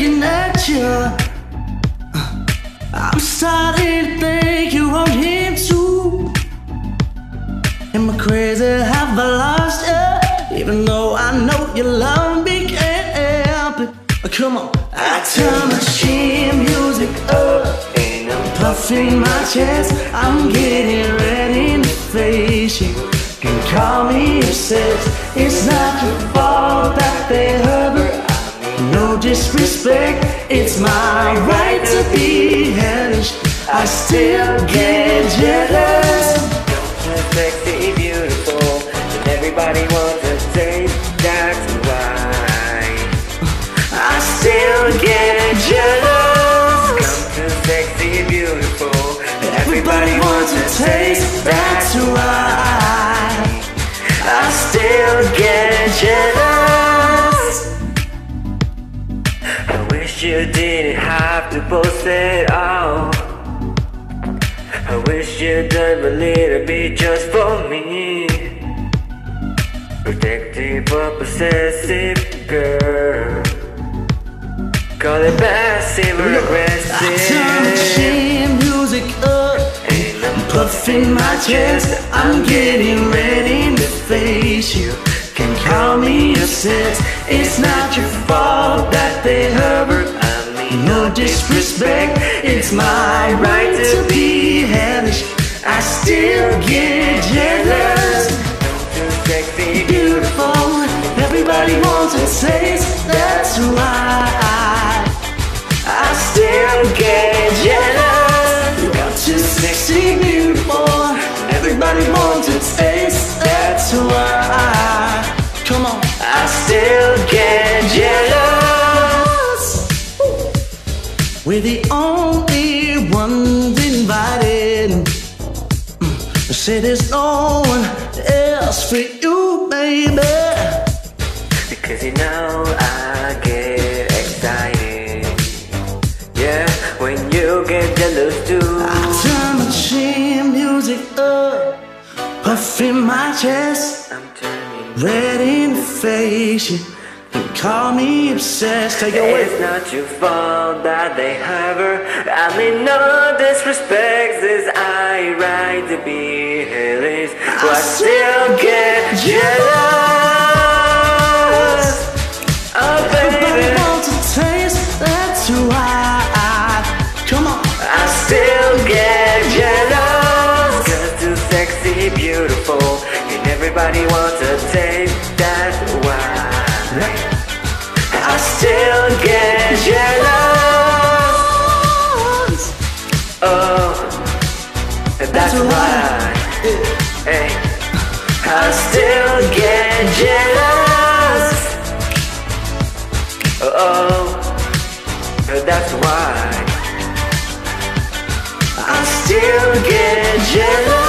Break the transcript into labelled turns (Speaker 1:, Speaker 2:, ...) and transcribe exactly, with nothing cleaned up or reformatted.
Speaker 1: looking at you, I'm starting to think you want him too. Am I crazy? Have I lost you? Even though I know you love me, can't help it. Oh, come on, I turn my sheet music up and I'm puffing my chest. I'm getting ready to face you. Can call me obsessed. It's not your fault that they hurt her. No disrespect, it's my right to be hellish. I still get jealous.
Speaker 2: You're sexy, beautiful, and everybody wants to taste. That's why
Speaker 1: I still get jealous.
Speaker 2: Come to sexy, beautiful, and
Speaker 1: Everybody wants to taste. That's why I still get jealous.
Speaker 2: I wish you didn't have to post it all. I wish you'd done a little bit just for me. Protective but possessive girl. Call it passive or aggressive.
Speaker 1: I turn the sheet music up, I'm puffing my chest. I'm getting ready to face you. Can call me obsessed. It's not your fault that they hurt her. I mean no disrespect, it's my right to be hellish. I still get jealous.
Speaker 2: Too sexy,
Speaker 1: Beautiful, everybody wants a taste. That's why I still get jealous. You're too sexy, beautiful, everybody wants a taste. That's why, come on, I still get jealous. We're the only ones invited. Say there's no one else for you, baby.
Speaker 2: because you know I get excited. Yeah, when you get jealous too.
Speaker 1: I turn my sheet music up, puffing my chest,
Speaker 2: I'm turning.
Speaker 1: ready to face you. You call me obsessed. Take it away.
Speaker 2: It's not your fault that they have her. I mean no disrespect, it's I right to be hellish. But I still get jealous. Oh
Speaker 1: Everybody
Speaker 2: baby,
Speaker 1: wants a taste, that's why I, come on,
Speaker 2: I still get jealous. Cause too sexy, beautiful, and everybody wants a taste. That's why I still get jealous. Oh, that's why. Hey, I still get jealous. Oh, that's why
Speaker 1: I still get jealous.